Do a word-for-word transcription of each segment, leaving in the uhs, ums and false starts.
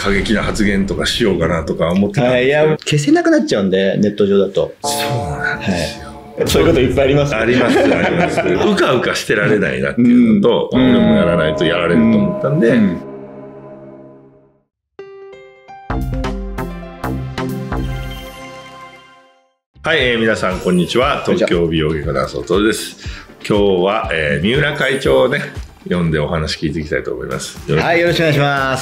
過激な発言とかしようかなとか思ってたんですけど、 はい、いや消せなくなっちゃうんでネット上だと。 そうなんですよ、 はい、そういうこといっぱいあります、ね、 ありますありますうかうかしてられないなっていうのと、うん、俺もやらないとやられると思ったんで、うんうん、はい、えー、皆さんこんにちは。東京美容外科の麻生徹です。今日は、えー、三浦会長をね呼んでお話聞いていきたいと思います。 はい、よろしくお願いします。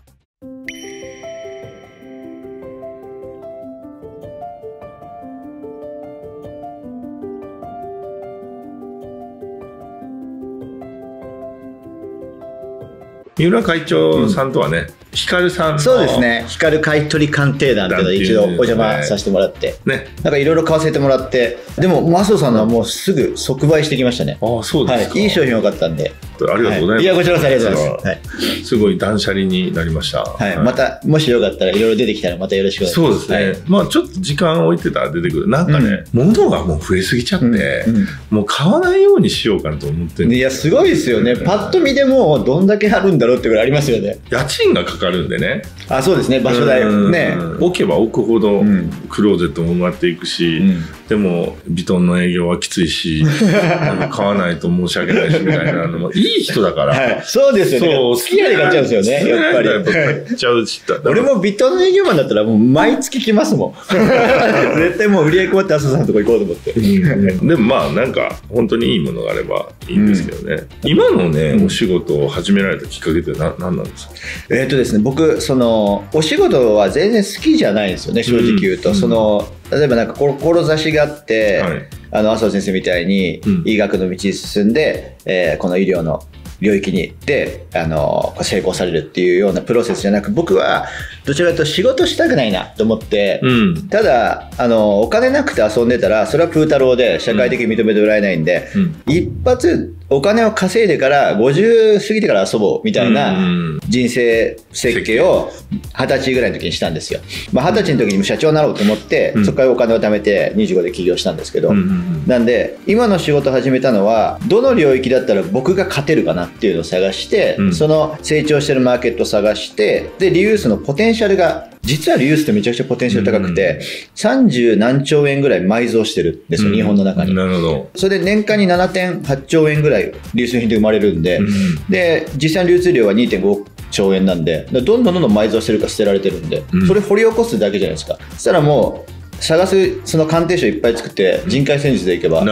三浦会長さんとはね、うん、ヒカルさんの、 そうですね、ヒカル買取鑑定団っていうので一度お邪魔させてもらって、ね、なんかいろいろ買わせてもらって、でも麻生さんのはもうすぐ即売してきましたね。 ああ、そうですか、 はい、いい商品多かったんで、 ありがとうございます。はい、 いや、こちらこそありがとうございます。はい、 すごい断捨離になりました。 はい、はい、またもしよかったらいろいろ出てきたらまたよろしくお願いします。 そうですね、はい、まあちょっと時間置いてたら出てくる、なんかね、うん、物がもう増えすぎちゃって、うんうん、もう買わないようにしようかなと思ってる。 いや、すごいですよね、パッと見でもどんだけあるんだろうってぐらいありますよね。 家賃がかかるんでね。 あ、そうですね、場所代ね、 置けば置くほどクローゼットも埋まっていくし、うん、でもヴィトンの営業はきついし買わないと申し訳ないしみたいなのもいい人だから、はい、 そうですよね、好きなで買っちゃうんですよね、やっぱり。やっぱ買っちゃうし俺もヴィトンの営業マンだったらもう毎月来ますもん絶対もう売り上げ困って麻生さんのとこ行こうと思ってでもまあなんか本当にいいものがあればいいんですけどね、うん、今のね、うん、お仕事を始められたきっかけって何なんですか？ えーっとですね、僕そのお仕事は全然好きじゃないんですよね、正直言うと、うん、その例えばなんか志があって、はい、あの麻生先生みたいに医学の道に進んで、うん、えー、この医療の領域に行ってあの成功されるっていうようなプロセスじゃなく、僕はどちらかというと仕事したくないなと思って、うん、ただあのお金なくて遊んでたらそれはプー太郎で社会的に認めてもらえないんで、うん、一発お金を稼いでからごじゅう過ぎてから遊ぼうみたいな人生設計をはたちぐらいの時にしたんですよ。まあ、はたちの時に社長になろうと思って、うん、そこからお金を貯めてにじゅうごで起業したんですけど、うんうんうん、なんで今の仕事を始めたのはどの領域だったら僕が勝てるかなっていうのを探して、うん、その成長してるマーケットを探して、でリユースのポテンシャルが、実はリユースってめちゃくちゃポテンシャル高くて、うん、さんじゅうなんちょうえんぐらい埋蔵してるんですよ、うん、日本の中に。 なるほど。それで年間に ななてんはちちょうえんぐらい流通品で生まれるんで、うん、で実際の流通量は にてんごちょうえんなんで、どんどんどんどん埋蔵してるか捨てられてるんで、うん、それ掘り起こすだけじゃないですか。そしたらもう探すその鑑定書いっぱい作って人海戦術でいけば、うん、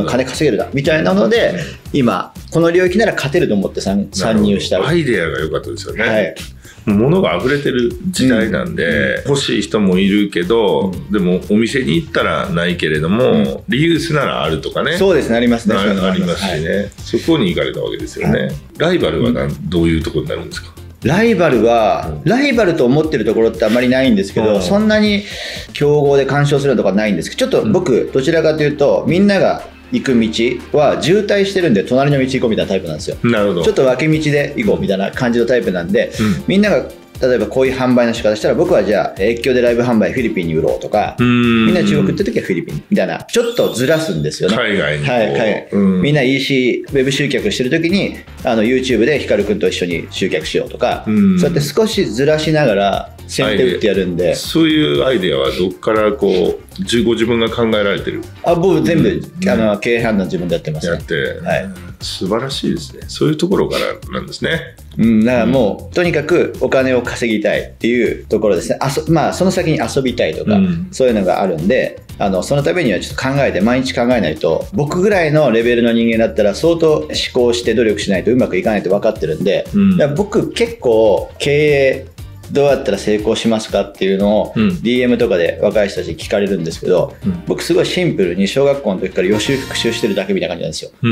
金稼げるなみたいなので、今この領域なら勝てると思って参入した。 アイデアが良かったですよね。はい、物が溢れてる時代なんで、うん、欲しい人もいるけど、うん、でもお店に行ったらないけれども、うん、リユースならあるとかね。 そうですね、ありますね。 ありますしね、はい、そこに行かれたわけですよね。はい、ライバルは何、うん、どういうところになるんですか？ ライバルは、うん、ライバルと思ってるところってあんまりないんですけど、うん、そんなに競合で干渉するようなところはないんですけど、ちょっと僕どちらかというとみんなが行く道は渋滞してるんで隣の道行こうみたいなタイプなんですよ。なるほど。ちょっと分け道で行こうみたいな感じのタイプなんで、うん、みんなが例えばこういう販売の仕方したら、僕はじゃあ越境でライブ販売フィリピンに売ろうとか、みんな中国行った時はフィリピンみたいな、ちょっとずらすんですよね。 海外に。 はい、海外。みんな イーシー ウェブ集客してる時にあの YouTube でヒカル君と一緒に集客しようとか、そうやって少しずらしながら先手打ってやるんで。 そういうアイデアはどっからこうご自分が考えられてる？ あ、僕全部、うん、あの経営判断自分でやってますね。 やって、 はい、 素晴らしいですね。そういうところからなんですね。 うん、だからもう、うん、とにかくお金を稼ぎたいっていうところですね。あそまあその先に遊びたいとか、うん、そういうのがあるんで、あのそのためにはちょっと考えて毎日考えないと、僕ぐらいのレベルの人間だったら相当思考して努力しないとうまくいかないと分かってるんで、うん、だから僕結構経営どうやったら成功しますかっていうのを ディーエム とかで若い人たちに聞かれるんですけど、うん、僕すごいシンプルに小学校の時から予習復習してるだけみたいな感じなんですよ。うん、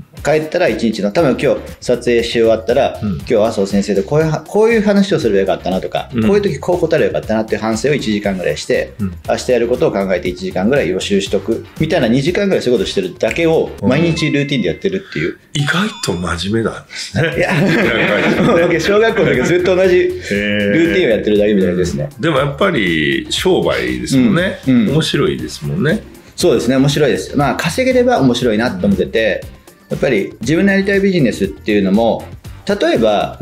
帰ったら一日の多分今日撮影し終わったら、うん、今日麻生先生とこういうこういう話をすればよかったなとか、うん、こういう時こう答えればよかったなっていう反省をいちじかんぐらいして、うん、明日やることを考えていちじかんぐらい予習しとくみたいなにじかんぐらいそういうことしてるだけを毎日ルーティンでやってるっていう、うん、 意外と真面目なんですね。いや小学校の時ずっと同じルーティンをやってるだけみたいですね。 でもやっぱり商売ですもんね、うんうん、面白いですもんね。 そうですね、面白いです。まあ稼げれば面白いなと思ってて、やっぱり自分のやりたいビジネスっていうのも、例えば、うん、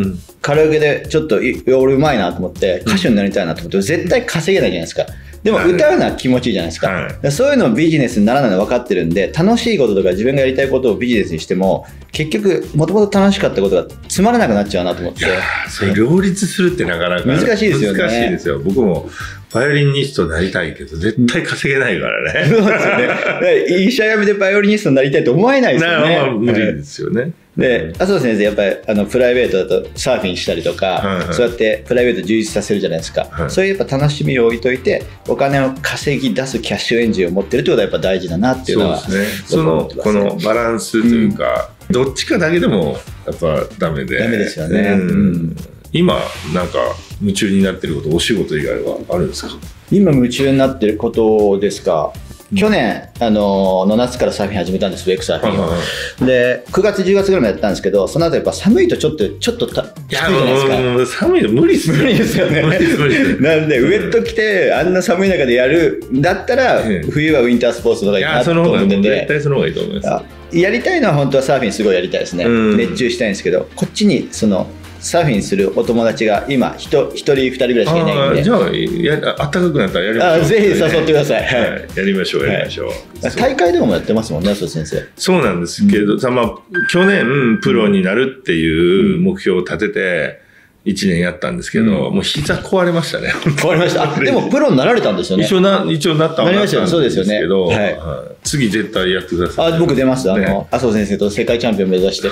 カラオケでちょっとい俺うまいなと思って歌手になりたいなと思って絶対稼げないじゃないですか。でも歌うのは気持ちいいじゃないですか、はい、そういうのをビジネスにならないの分かってるんで、楽しいこととか自分がやりたいことをビジネスにしても結局もともと楽しかったことがつまらなくなっちゃうなと思って。いやそれ両立するってなかなか難しいですよね。 難しいですよ。僕もバイオリニストになりたいけど絶対稼げないからね。そうですよね。医者辞めてバイオリニストになりたいと思えないですよね。 まあ、無理ですよね。 で、麻生先生やっぱりあのプライベートだとサーフィンしたりとか、はいはい、そうやってプライベート充実させるじゃないですか、はい、そういうやっぱ楽しみを置いといてお金を稼ぎ出すキャッシュエンジンを持ってるってことはやっぱ大事だなっていうのはそうですね。そのこのバランスというか、うん、どっちかだけでもやっぱダメでダメですよね、うんうん、今なんか夢中になってることお仕事以外はあるんですか？ 今夢中になってることですか。去年、あのの夏からサーフィン始めたんです、ウェイクサーフィンを、はいはい、でくがつじゅうがつぐらいまでやったんですけど、その後やっぱ寒いとちょっとちょっとたきついじゃないですか。 寒いの無理っす無理ですよね。なんでウェット着てあんな寒い中でやるんだったら、うん、冬はウィンタースポーツとかいいなと思ってて、 絶対その方がいいと思います。 やりたいのは本当はサーフィンすごいやりたいですね、うん、熱中したいんですけど、こっちにそのサーフィンするお友達が今ひとひとりふたりぐらいしかいないんで、 じゃあやあったかくなったらやりましょう、 ね、あぜひ誘ってください、はいはい、やりましょうやりましょう、 はい、大会でもやってますもんね、麻生先生。 そうなんですけど、うんまあ、去年プロになるっていう目標を立てていちねんやったんですけど、うん、もう膝壊れましたね。 壊れました。でもプロになられたんですよね。 一応な、一応なったんですけど、 そうですよね。 はいはい、次絶対やってください。 あ、僕出ます。あの、麻生先生と世界チャンピオン目指して。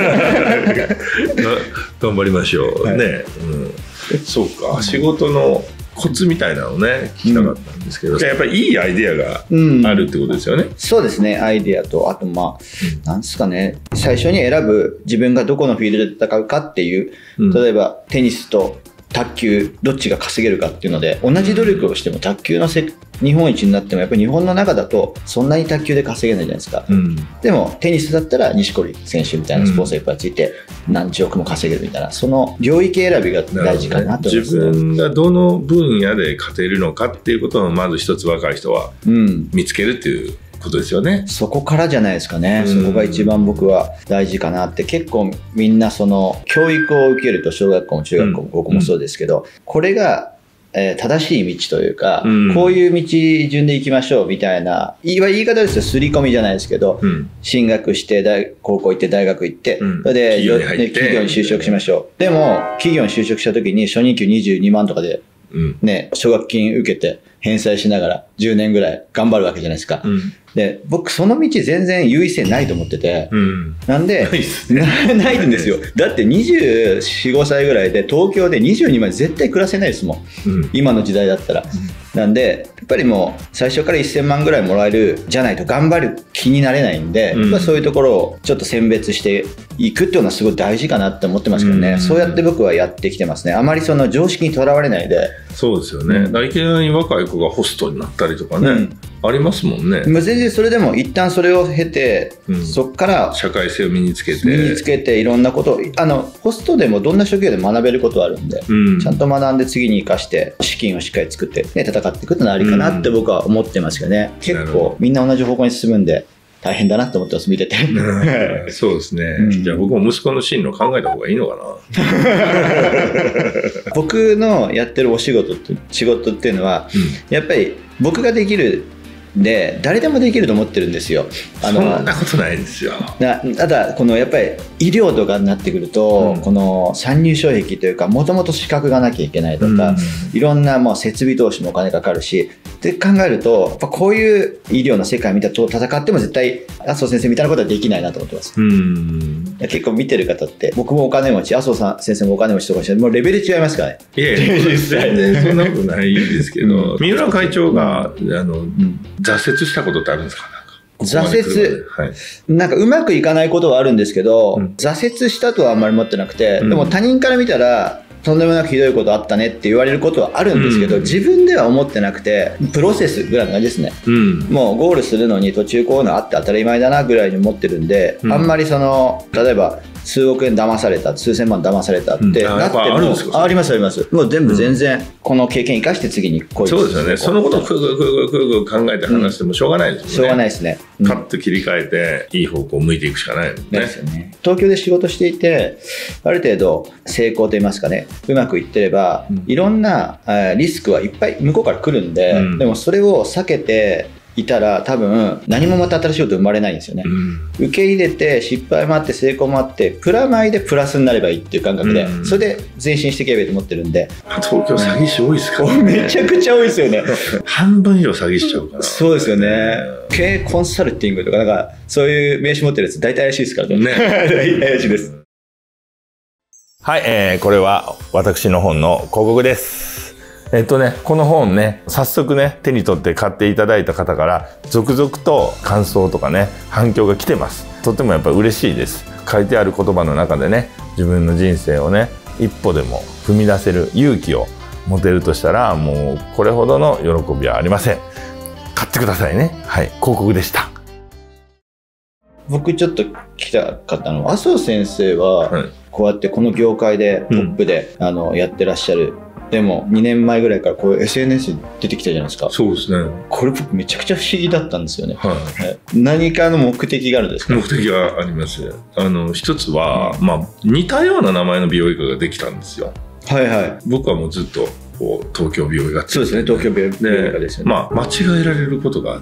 頑張りましょう。はい、ね、うん。そうか、仕事のコツみたいなのをね、聞きたかったんですけど、うん、やっぱりいいアイデアがあるってことですよね。 うん、そうですね、アイデアと、あとまあ、うん、なんですかね、最初に選ぶ自分がどこのフィールドで戦うかっていう、うん、例えばテニスと卓球どっちが稼げるかっていうので、同じ努力をしても卓球のせ日本一になってもやっぱり日本の中だとそんなに卓球で稼げないじゃないですか、うん、でもテニスだったら錦織選手みたいなスポーツがいっぱいついて何十億も稼げるみたいな、その領域選びが大事かなと思います、ね、 自分がどの分野で勝てるのかっていうことをまず一つ若い人は見つけるっていうことですよね、 うん、そこからじゃないですかね、うん、そこが一番僕は大事かなって。結構みんなその教育を受けると小学校も中学校も僕もそうですけど、うん、これがえー、正しい道というか、うん、こういう道順で行きましょうみたいな言い方ですよ、刷り込みじゃないですけど、うん、進学して大高校行って大学行って、うん、それで企業に入って、企業に就職しましょう。でも企業に就職した時に初任給にじゅうにまんとかで、ね、奨学金受けて返済しながらじゅうねんぐらい頑張るわけじゃないですか、うん、で僕その道全然優位性ないと思ってて、うん、なんでないないんですよ。だってにじゅうよん、ごさいぐらいで東京でにじゅうにまん絶対暮らせないですもん、うん、今の時代だったら、うん、なんでやっぱりもう最初からせんまんぐらいもらえるじゃないと頑張る気になれないんで、うん、そういうところをちょっと選別していくっていうのはすごい大事かなって思ってますけどね、うん、そうやって僕はやってきてますね。あまりその常識にとらわれないで。 そうですよね、うん、いきなり若い子がホストになったりとかね、うん、ありますもんね。 全然それでも一旦それを経て、うん、そこから社会性を身につけて身につけていろんなことをあのホストでもどんな職業でも学べることはあるんで、うん、ちゃんと学んで次に生かして資金をしっかり作って、ね、戦っていくってのはありかなって僕は思ってますけどね、うん、結構みんな同じ方向に進むんで大変だなと思ってます見てて、 うん、そうですね、うん、じゃあ僕も息子の進路考えた方がいいのかな僕のやってるお仕事って仕事っていうのは、うん、やっぱり僕ができるで誰でもできると思ってるんですよ。 あのそんなことないですよ。 なただこのやっぱり医療とかになってくると、うん、この参入障壁というかもともと資格がなきゃいけないとか、うん、いろんなまあ設備投資もお金かかるしって考えるとやっぱこういう医療の世界見たと戦っても絶対麻生先生みたいなことはできないなと思ってます。うん結構見てる方って僕もお金持ち麻生さん先生もお金持ちとかしてもうレベル違いますからね。 いやいや全然そんなことないですけど、うん、三浦会長があの、うん挫折したことってあるんですか？ 挫折、はい、なんかうまくいかないことはあるんですけど、うん、挫折したとはあんまり思ってなくて、うん、でも他人から見たらとんでもなくひどいことあったねって言われることはあるんですけど、うん、自分では思ってなくてプロセスぐらいの感じですね、うん、もうゴールするのに途中こういうのあって当たり前だなぐらいに思ってるんで、うん、あんまりその例えば数億円騙された、数千万騙されたってなっても、 あるんですか？ ありますあります。もう全部全然この経験生かして次にこういう。 そうですよね。そのことをくぐくぐくぐ考えて話してもしょうがないですもんね。 しょうがないですね。 カッと切り替えていい方向を向いていくしかないもんね。 ですよね。東京で仕事していてある程度成功といいますかね、うまくいってれば、うん、いろんなリスクはいっぱい向こうから来るんで、うん、でもそれを避けていたら多分何もまた新しいこと生まれないんですよね、うん、受け入れて失敗もあって成功もあってプラマイでプラスになればいいっていう感覚で、うん、それで前進していけばいいと思ってるんで。 東京詐欺師多いですからね。 めちゃくちゃ多いですよね。 半分以上詐欺しちゃうから。 そうですよね。経営コンサルティングとかなんかそういう名刺持ってるやつ大体怪しいですからね。怪しいです。 はい、えー、これは私の本の広告です。えっとね、この本ね、早速ね、手に取って買っていただいた方から、続々と感想とかね、反響が来てます。とてもやっぱ嬉しいです。書いてある言葉の中でね、自分の人生をね、一歩でも踏み出せる勇気を持てるとしたら、もうこれほどの喜びはありません。買ってくださいね。はい、広告でした。 僕ちょっと聞きたかったのは、麻生先生は、はい、こうやってこの業界でトップで、うん、あのやってらっしゃる。でもにねんまえぐらいからこういう エスエヌエス 出てきたじゃないですか。 そうですね。 これ僕めちゃくちゃ不思議だったんですよね。はい、何かの目的があるんですか？ 目的があります。あの一つは、うん、まあ似たような名前の美容外科ができたんですよ。はいはい。僕はもうずっとこう東京美容外科って、 そうですね、東京美容外科ですよね。 まあ間違えられることがあって、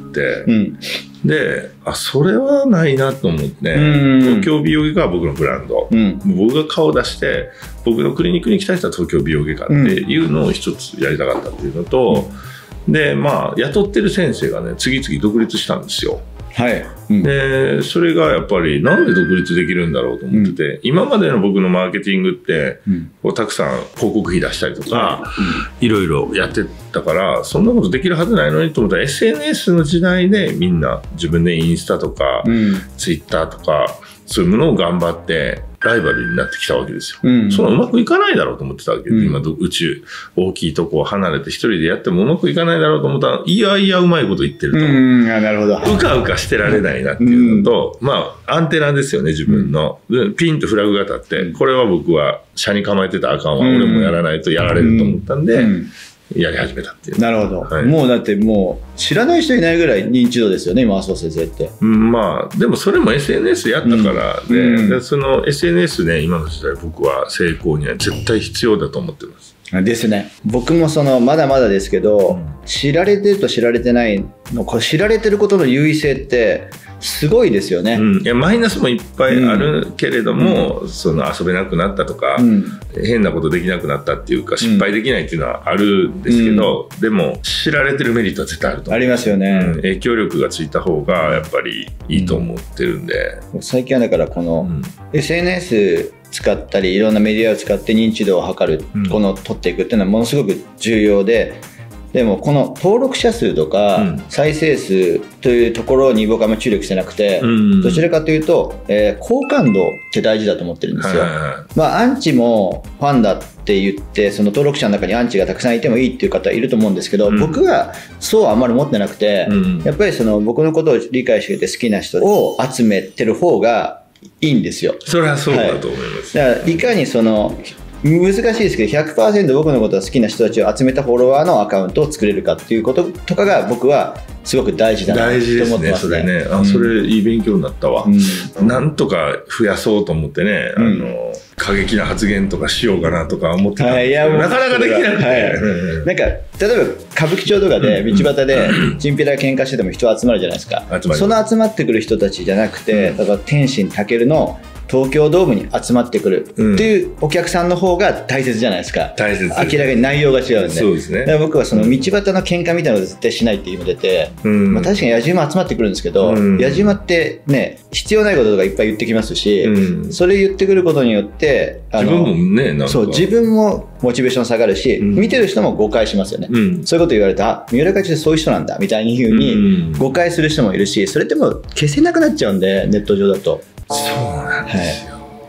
うん、で、あ、それはないなと思って、東京美容外科は僕のブランド、うん、僕が顔を出して僕のクリニックに来た人は東京美容外科っていうのを一つやりたかったっていうのと、うん、でまあ雇ってる先生がね次々独立したんですよ。はい、うん、でそれがやっぱりなんで独立できるんだろうと思ってて、うん、今までの僕のマーケティングって、うん、こうたくさん広告費出したりとか、うん、いろいろやってたからそんなことできるはずないのにと思ったら エスエヌエス の時代でみんな自分でインスタとか、うん、ツイッターとかそういうものを頑張ってライバルになってきたわけですよ。うん、そのうまくいかないだろうと思ってたわけで、うん、今宇宙大きいとこを離れて一人でやってもうまくいかないだろうと思ったらいやいやうまいこと言ってると、うん、あ、なるほど。うかうかしてられないなっていうのと、うん、まあアンテナですよね自分の、うん、ピンとフラグが立ってこれは僕は車に構えてたらあかんわ、うん、俺もやらないとやられると思ったんで、うんうんやり始めたっていう。 なるほど、はい、もうだってもう知らない人いないぐらい認知度ですよね今麻生先生って、 うん、まあでもそれも エスエヌエス やったからで、うんうん、でその エスエヌエス ね今の時代僕は成功には絶対必要だと思ってますですね。僕もそのまだまだですけど、うん、知られてると知られてないのこれ知られてることの優位性ってすごいですよね、うん、 いやマイナスもいっぱいあるけれども、うん、その遊べなくなったとか、うん、変なことできなくなったっていうか失敗できないっていうのはあるんですけど、うん、でも知られてるメリットは絶対あると思う。 ありますよね、うん、 影響力がついた方がやっぱりいいと思ってるんで、 うん、最近はだからこの エスエヌエス 使ったりいろんなメディアを使って認知度を測る、うん、この取っていくっていうのはものすごく重要ででもこの登録者数とか再生数というところに僕はあんまり注力してなくて、うん、どちらかというと、えー、好感度って大事だと思ってるんですよ、はいはいはい、まあアンチもファンだって言ってその登録者の中にアンチがたくさんいてもいいっていう方いると思うんですけど、うん、僕はそうはあんまり思ってなくて、うん、やっぱりその僕のことを理解してくれて好きな人を集めてる方がいいんですよ。 それはそうだと思います、 はい、だからいかにその難しいですけど ひゃくパーセント 僕のことが好きな人たちを集めたフォロワーのアカウントを作れるかっていうこととかが僕はすごく大事だなと思ってますね。 大事ですね、それね。あ、うん、それいい勉強になったわ、うん、なんとか増やそうと思ってね、うん、あの過激な発言とかしようかなとか思ってたんですけど、はい、なかなかできなくて、はい、 なんか例えば歌舞伎町とかで道端でチンピラ喧嘩してても人集まるじゃないですか、うん、その集まってくる人たちじゃなくて、うん、例えば天心武の東京ドームに集まってくるっていうお客さんの方が大切じゃないですか。大切。明らかに内容が違うんで。そうですね。だから僕はその道端の喧嘩みたいなのを絶対しないって言ってて、うん、まあ確かに野じ馬集まってくるんですけど、うん、野じ馬ってね必要ないこととかいっぱい言ってきますし、うん、それ言ってくることによってあの自分もねなんかそう自分もモチベーション下がるし、うん、見てる人も誤解しますよね。うん、そういうこと言われてあ三浦会長ってそういう人なんだみたいに風に誤解する人もいるし、それってもう消せなくなっちゃうんでネット上だと。 そうなんですよ。はい、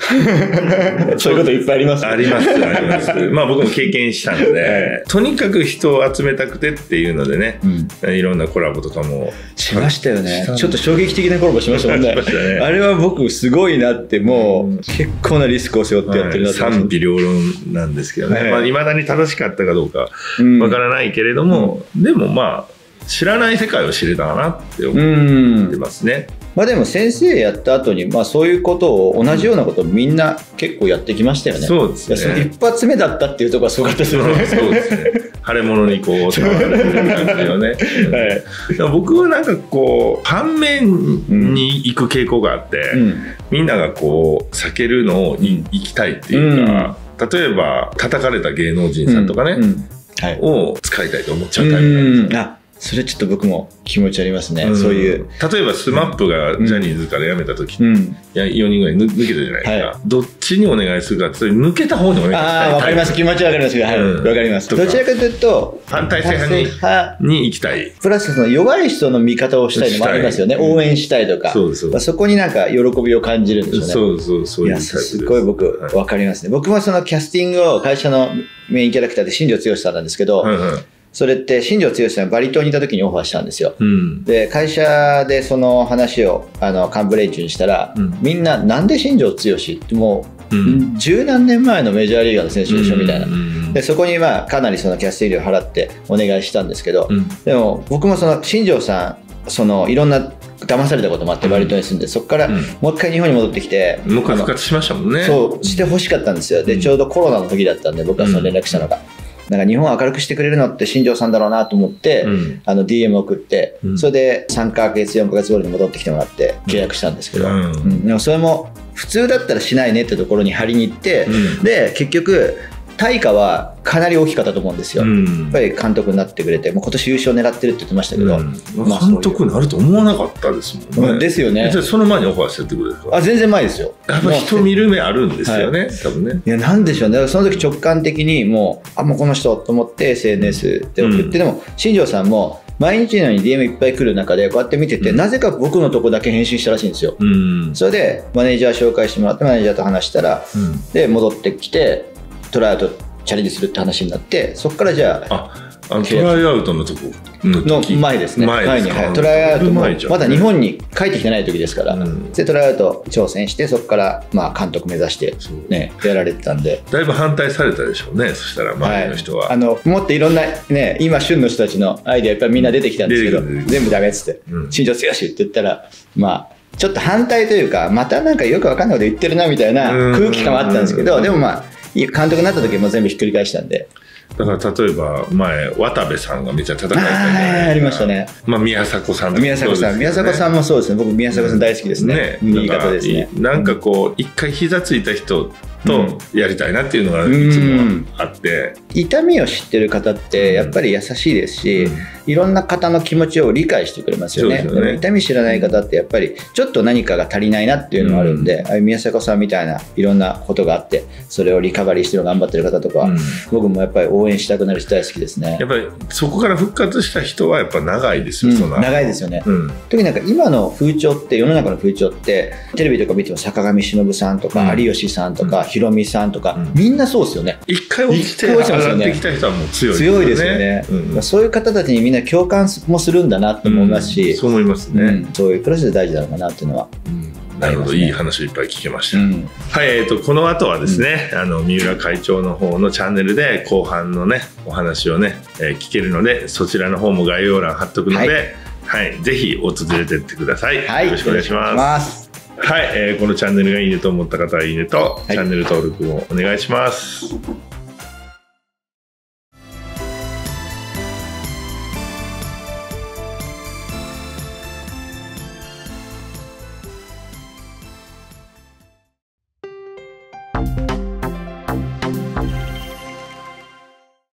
そういうこといっぱいあります、 ね、ありますありますまあ僕も経験したので、はい、とにかく人を集めたくてっていうのでね、うん、いろんなコラボとかもしましたよね。ちょっと衝撃的なコラボしましたもん ね, ねあれは僕すごいなって、もう、うん、結構なリスクを背負ってやってるなって、はい、 賛否両論なんですけどね、はい、まあ、未だに正しかったかどうかわからないけれども、うん、でもまあ知らない世界を知れたなって思ってますね。 まあでも先生やった後に、まあそういうことを同じようなことをみんな結構やってきましたよね。 そうですね。その一発目だったっていうところはすごかったですよね。 そうですね。腫れ物にこう触られてる感じよね。はい、僕はなんかこう反面に行く傾向があって、うん、みんながこう避けるのを行きたいっていうか、うん、例えば叩かれた芸能人さんとかね、うんうん、はい、を使いたいと思っちゃうタイプなんですよ。 それちょっと僕も気持ちありますね、うん、そういう。 例えばスマップがジャニーズから辞めた時、うん、いやよにんぐらい抜けたじゃないですか、はい、どっちにお願いするかって、それ抜けた方にお願いしたい。 ああ、わかります、気持ちわかります、はい、うん、わかります。どちらかというと反対性派に行きたい、 プラスその弱い人の味方をしたいのもありますよね。応援したいとか、そうです、まあ、そこになんか喜びを感じるんでしょうね。 そうそう、そういうタイプです。いや、 すごい僕わかりますね、はい、僕もそのキャスティングを会社のメインキャラクターで新庄剛志さんなんですけど、はいはい、それって新庄剛志さんバリ島にいた時にオファーしたんですよ、うん、で会社でその話をあの幹部連中にしたら、うん、みんななんで新庄剛志ってもう、うん、十何年前のメジャーリーガーの選手でしょみたいな、でそこにまあかなりそのキャスティング料払ってお願いしたんですけど、うん、でも僕もその新庄さんそのいろんな騙されたこともあってバリ島に住んで、そこからもう一回日本に戻ってきて、 もう一回復活しましたもんね。 そうしてほしかったんですよ。でちょうどコロナの時だったんで僕はその連絡したのが、なんか日本を明るくしてくれるのって新庄さんだろうなと思って、うん、あの ディーエム 送って、うん、それでさんかげつよんかげつごに戻ってきてもらって契約したんですけど、うんうん、でもそれも普通だったらしないねってところに張りに行って、うん、で結局対価はかなり大きかったと思うんですよ、うん、やっぱり監督になってくれて、もう今年優勝狙ってるって言ってましたけど、うんまあ、監督になると思わなかったですもんね、 うん、ですよね。 その前にオファーしてってくれるか。 あ、全然前ですよ。 やっぱ人見る目あるんですよね、はい、多分ね。 いや、なんでしょうね。その時直感的にもうあもうこの人と思って エスエヌエス で送って、うん、でも新庄さんも毎日のように ディーエム いっぱい来る中でこうやって見てて、うん、なぜか僕のとこだけ返信したらしいんですよ、うん、それでマネージャー紹介してもらってマネージャーと話したら、うん、で戻ってきてトライアウトチャレンジするって話になって、そこからじゃああのトライアウトのとこの前ですね。前に、はい、トライアウトもまだ日本に帰ってきてない時ですから、うん、でトライアウト挑戦して、そこからまあ監督目指してねやられてたんで、 だいぶ反対されたでしょうね。そしたら周りの人は、 はい、あのもっといろんなね今旬の人たちのアイデアやっぱりみんな出てきたんですけど、全部ダメっつって、うん、新庄剛志って言ったらまあちょっと反対というか、またなんかよくわかんないこと言ってるなみたいな空気感はあったんですけど、でもまあ監督になった時も全部ひっくり返したんで。 だから例えば前渡部さんがめっちゃ戦いたいじゃないですか。 あ, ありましたね。 まあ宮迫さんとか、 宮迫さん、宮迫さんもそうですね。僕宮迫さん大好きですね。うん、ね、いい方ですね。 なんかこう一回膝ついた人とやりたいなっていうのがいつもあって、 うん、痛みを知ってる方ってやっぱり優しいですし、うん、いろんな方の気持ちを理解してくれますよね。でも痛み知らない方ってやっぱりちょっと何かが足りないなっていうのがあるんで、うん、ああいう宮迫さんみたいないろんなことがあってそれをリカバリーしてる頑張ってる方とか、うん、僕もやっぱり応援したくなる人大好きですね。 やっぱりそこから復活した人はやっぱ長いですよ、 うん、 その長いですよね、うん、特になんか今の風潮って世の中の風潮ってテレビとか見ても坂上忍さんとか、うん、有吉さんとか、うん、ヒロミさんとか、うん、みんなそうですよね。 一回落ちて上がってきた人はもう強いですよね。 強いですよね、うん、そういう方たちにみんな共感もするんだなと思いますし、 うん、そう思いますね、うん、 そういうプロセス大事なのかなっていうのは、 うん、なるほど、いい話をいっぱい聞けました、うん、はい、えーと、この後はですね、うん、あの三浦会長の方のチャンネルで後半のねお話をね、えー、聞けるので、そちらの方も概要欄貼っとくので、はいはい、ぜひ訪れてってください、はい、よろしくお願いします。はい、えー、このチャンネルがいいねと思った方はいいねと、はい、チャンネル登録もお願いします。